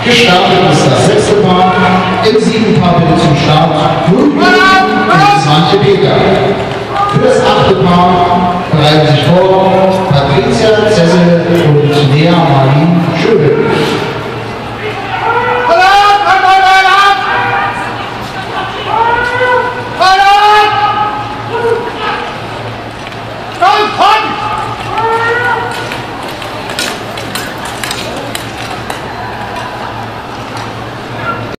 Gestartet ist das 6. Paar. Im 7. Paar bitte zum Start. Nun Svante Peter. Für das 8. Paar bereiten sich vor Patricia Zessel und Lea Marlin